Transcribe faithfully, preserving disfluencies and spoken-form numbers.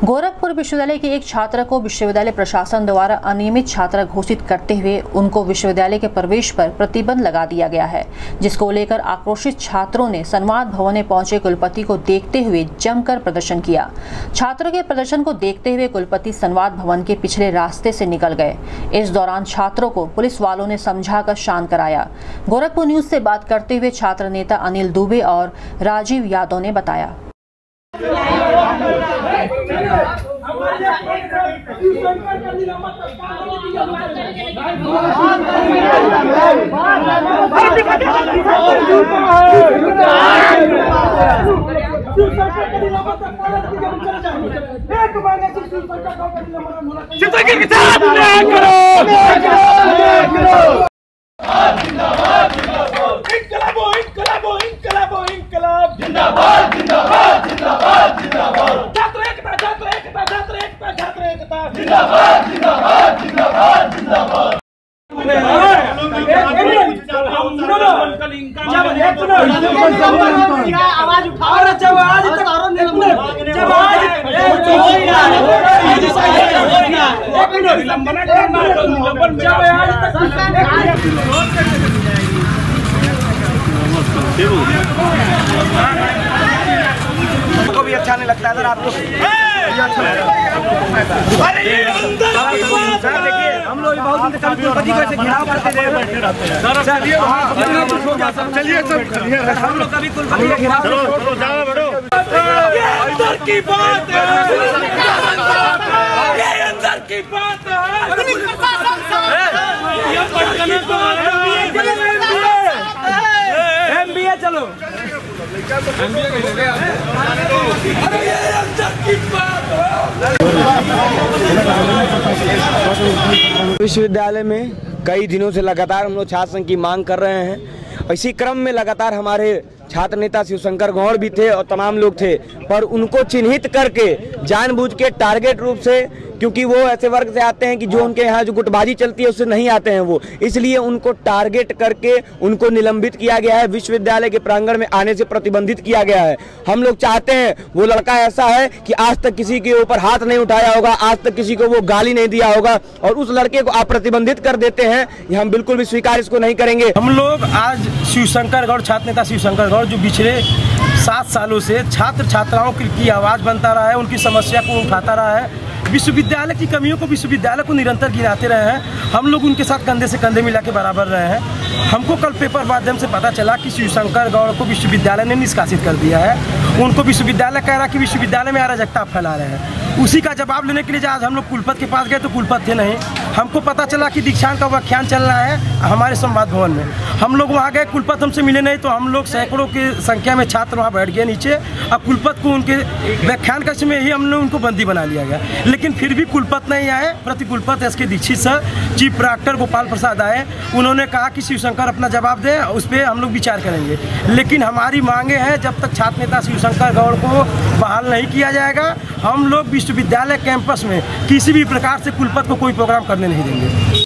गोरखपुर विश्वविद्यालय के एक छात्र को विश्वविद्यालय प्रशासन द्वारा अनियमित छात्र घोषित करते हुए उनको विश्वविद्यालय के प्रवेश पर प्रतिबंध लगा दिया गया है, जिसको लेकर आक्रोशित छात्रों ने संवाद भवन में पहुंचे कुलपति को देखते हुए जमकर प्रदर्शन किया। छात्रों के प्रदर्शन को देखते हुए कुलपति संवाद भवन के पिछले रास्ते से निकल गए। इस दौरान छात्रों को पुलिस वालों ने समझाकर शांत कराया। गोरखपुर न्यूज से बात करते हुए छात्र नेता अनिल दुबे और राजीव यादव ने बताया। जिंदाबाद जिंदाबाद जिंदाबाद जिंदाबाद छात्र एकता छात्र एकता छात्र एकता छात्र एकता जिंदाबाद जिंदाबाद जिंदाबाद जिंदाबाद आवाज उठाओ और जब आज तक और जब आज एक मिनट लंबना जब आज को भी अच्छा नहीं लगता है सर आपको? सर देखिए हम लोग बहुत कुलपति को ऐसे घिराव करते हैं। चलिए सर हम लोग कभी कुलपति का घिराव अंदर की बात है, ये अंदर की बात है। एमबीए चलो विश्वविद्यालय में कई दिनों से लगातार हम लोग छात्र संघ की मांग कर रहे हैं। इसी क्रम में लगातार हमारे छात्र नेता शिवशंकर गौड़ भी थे और तमाम लोग थे, पर उनको चिन्हित करके जानबूझ के टारगेट रूप से, क्योंकि वो ऐसे वर्ग से आते हैं कि जो उनके यहाँ जो गुटबाजी चलती है उससे नहीं आते हैं वो, इसलिए उनको टारगेट करके उनको निलंबित किया गया है, विश्वविद्यालय के प्रांगण में आने से प्रतिबंधित किया गया है। हम लोग चाहते हैं वो लड़का ऐसा है कि आज तक किसी के ऊपर हाथ नहीं उठाया होगा, आज तक किसी को वो गाली नहीं दिया होगा, और उस लड़के को आप प्रतिबंधित कर देते हैं, ये हम बिल्कुल भी स्वीकार इसको नहीं करेंगे। हम लोग आज शिवशंकर गौड़, छात्र नेता शिवशंकर गौड़, जो पिछले सात सालों से छात्र छात्राओं की आवाज बनता रहा है, उनकी समस्या को उठाता रहा है, विश्वविद्यालय की कमियों को, विश्वविद्यालय को निरंतर गिनाते रहे हैं। हम लोग उनके साथ कंधे से कंधे मिला के बराबर रहे हैं। हमको कल पेपर माध्यम से पता चला कि शिवशंकर गौड़ को विश्वविद्यालय ने निष्कासित कर दिया है। उनको विश्वविद्यालय कह रहा कि विश्वविद्यालय में अराजकता फैला रहे हैं। उसी का जवाब लेने के लिए आज हम लोग कुलपति के पास गए तो कुलपति थे नहीं। हमको पता चला कि दीक्षांत का व्याख्यान चल रहा है हमारे संवाद भवन में। हम लोग वहाँ गए, कुलपति हमसे मिले नहीं, तो हम लोग सैकड़ों की संख्या में छात्र वहाँ बैठ गए नीचे। अब कुलपति को उनके व्याख्यान कक्ष में ही हमने उनको बंदी बना लिया गया, लेकिन फिर भी कुलपति नहीं आए। प्रति कुलपति S K Dikshit sir, chief proctor Gopal Prasad आए। उन्होंने कहा कि शिवशंकर अपना जवाब दे, उस पर हम लोग विचार करेंगे। लेकिन हमारी मांगे हैं, जब तक छात्र नेता शिवशंकर गौड़ को बहाल नहीं किया जाएगा, हम लोग विश्वविद्यालय कैंपस में किसी भी प्रकार से कुलपति को कोई प्रोग्राम करने नहीं देंगे।